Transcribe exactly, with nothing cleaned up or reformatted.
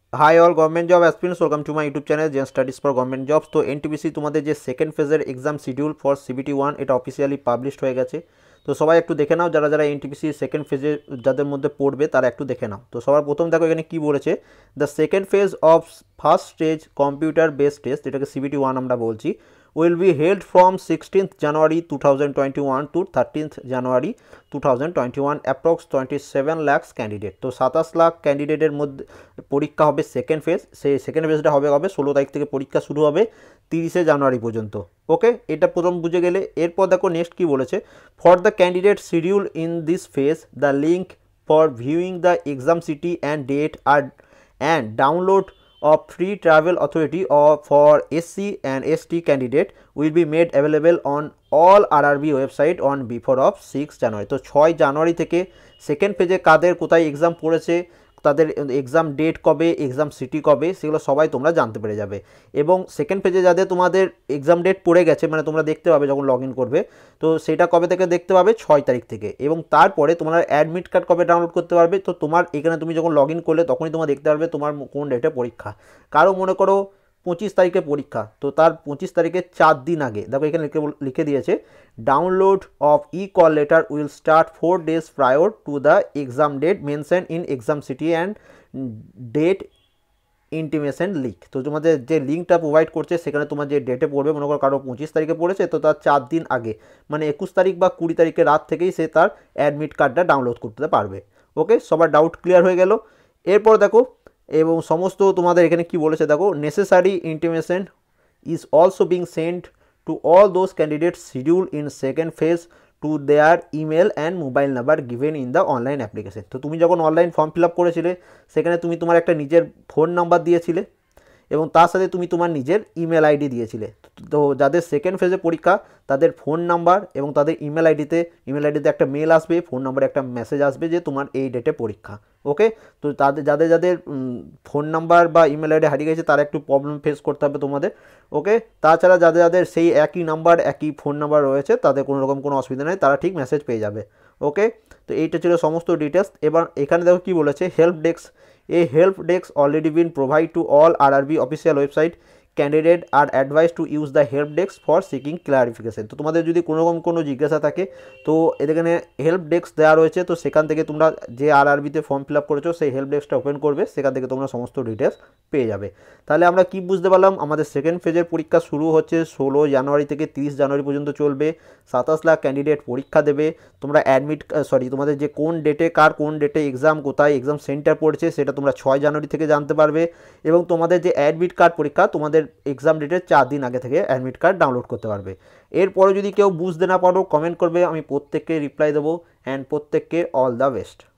High all government job aspirants, welcome to my YouTube channel zen studies for government jobs. তো NTPC তোমাদের যে second ফেজের exam schedule for CBT one এটা officially published হয়ে গেছে। তো সবাই একটু দেখে নাও, যারা যারা এনটিপিসি সেকেন্ড ফেজে যাদের মধ্যে পড়বে তারা একটু দেখে নাও। তো সবার প্রথম দেখো এখানে কী বলেছে, the second phase of first stage computer based test, এটাকে সিবিটি ওয়ান আমরা বলছি, will be held from sixteenth January twenty twenty-one to thirteenth January twenty twenty-one, approx twenty-seven lakhs candidate. তো সাতাশ লাখ ক্যান্ডিডেটের মধ্যে পরীক্ষা হবে সেকেন্ড ফেজ। সেই সেকেন্ড ফেজটা হবে হবে ষোলো তারিখ থেকে পরীক্ষা শুরু হবে তিরিশে জানুয়ারি পর্যন্ত। ওকে, এটা প্রথম বুঝে গেলে। এরপর দেখো নেক্সট কী বলেছে, for the candidate schedule in this phase the link for viewing the exam city and date আর and download of free travel authority or for S C and S T candidate will be made available on all R R B website on before of six January। তো ছয় জানুয়ারি থেকে second পেজে কাদের কোথায় exam পড়েছে, তাদের exam date কবে, exam city কবে, সেগুলো সবাই তোমরা জানতে পেরে যাবে। এবং সেকেন্ড পেজে যাদের তোমাদের এক্সাম ডেট পড়ে গেছে, মানে তোমরা দেখতে পাবে যখন লগ ইন করবে, তো সেটা কবে থেকে দেখতে পাবে, ছয় তারিখ থেকে। এবং তারপরে তোমরা অ্যাডমিট কার্ড কবে ডাউনলোড করতে পারবে, তো তোমার এখানে তুমি যখন লগ ইন করলে তখনই তোমরা দেখতে পারবে তোমার কোন ডেটে পরীক্ষা। কারো মনে করো পঁচিশ তারিখে পরীক্ষা, তো তার পঁচিশ তারিখের চার দিন আগে দেখো এখানে লিখে লিখে দিয়েছে, download of e call letter will start four days prior to the exam date mention in exam city and date intimation link. তো তোমাদের যে লিঙ্কটা প্রোভাইড করছে সেখানে তোমার যে ডেটে পড়বে, মনে করো কারো পঁচিশ তারিখে পড়েছে, তো তার চার দিন আগে মানে একুশ তারিখ বা কুড়ি তারিখের রাত থেকেই সে তার অ্যাডমিট কার্ডটা ডাউনলোড করতে পারবে। ওকে, সবার ডাউট ক্লিয়ার হয়ে গেল। এরপর দেখো, এবং সমস্ত তোমাদের এখানে কি বলেছে দেখো, necessary intimation is also being send to all those candidates schedule in second phase to their email and mobile number given in the online application. তো তুমি যখন অনলাইন ফর্ম ফিল আপ করেছিলে সেখানে তুমি তোমার একটা নিজের ফোন নাম্বার দিয়েছিলে এবং তার সাথে তুমি তোমার নিজের ইমেল আইডি দিয়েছিলে। তো যাদের সেকেন্ড ফেজে পরীক্ষা তাদের ফোন নাম্বার এবং তাদের ইমেল আইডিতে ইমেল আইডিতে একটা মেল আসবে, ফোন নাম্বারে একটা মেসেজ আসবে যে তোমার এই ডেটে পরীক্ষা। ওকে, তো তাদের যাদের যাদের ফোন নাম্বার বা ইমেল আইডি হারিয়ে গেছে তারা একটু প্রবলেম ফেস করতে হবে তোমাদের। ওকে, তাছাড়া যাদের যাদের সেই একই নাম্বার একই ফোন নাম্বার রয়েছে তাদের কোনো রকম কোনো অসুবিধা নেই, তারা ঠিক মেসেজ পেয়ে যাবে। ওকে, তো এইটা ছিল সমস্ত ডিটেলস। এবার এখানে দেখো কী বলেছে, help desk, a help desk already been provided to all R R B official website. Candidate are advised to use the help desk for seeking clarification। তো তোমাদের যদি কোনো রকম কোনো জিজ্ঞাসা থাকে তো এখানে হেল্প ডেস্ক দেওয়া রয়েছে, তো সেখান থেকে তোমরা যে আরআরবিতে ফর্ম ফিল আপ করেছো সেই হেল্প ডেস্কটা ওপেন করবে, সেখান থেকে তোমরা সমস্ত ডিটেলস পেয়ে যাবে। তাহলে আমরা কি বুঝতে পারলাম, আমাদের সেকেন্ড ফেজের পরীক্ষা শুরু হচ্ছে ষোলো জানুয়ারি থেকে তিরিশ জানুয়ারি পর্যন্ত চলবে। সাতাশ লাখ ক্যান্ডিডেট পরীক্ষা দেবে। তোমরা অ্যাডমিট সরি তোমাদের যে কোন ডেটে কার কোন ডেটে এক্সাম, কোথায় এক্সাম সেন্টার পড়ছে সেটা তোমরা ছয় জানুয়ারি থেকে জানতে পারবে। এবং তোমাদের যে অ্যাডমিট কার্ড পরীক্ষা তোমাদের এক্সাম ডেটের চার দিন আগে থেকে অ্যাডমিট কার্ড ডাউনলোড করতে পারবে। এরপরে যদি কেউ বুঝতে না পারো কমেন্ট করবে, আমি প্রত্যেককে রিপ্লাই দেবো। অ্যান্ড প্রত্যেককে অল দ্য বেস্ট।